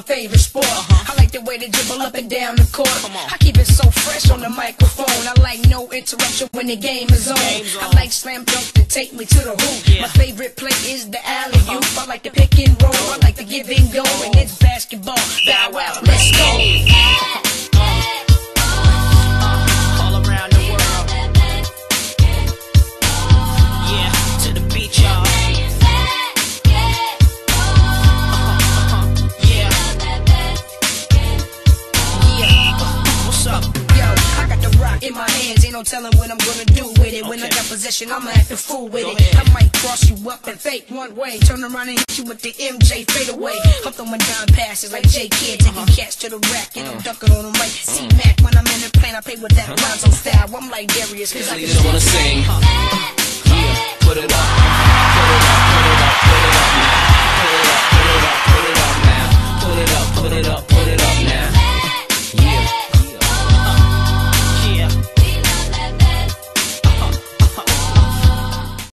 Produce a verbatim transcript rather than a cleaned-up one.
favorite sport. I like the way they dribble up and down the court. I keep it so fresh on the microphone. I like no interruption when the game is on. I like slam dunk to take me to the hoop. My favorite play is the alley-oop. I like the pick and roll. I like the give and go. And it's basketball. Bow wow, let's go. In my hands, ain't no telling what I'm gonna do with it. When I got possession, I'ma act a fool with it. I might cross you up and fake one way, turn around and hit you with the M J fade away. I'm throwing down passes like J Kidd, taking cats to the rack and I'm dunking on them like C Mac. When I'm in the plane, I play with that Lonzo style. I'm like Darius, cause I just wanna sing.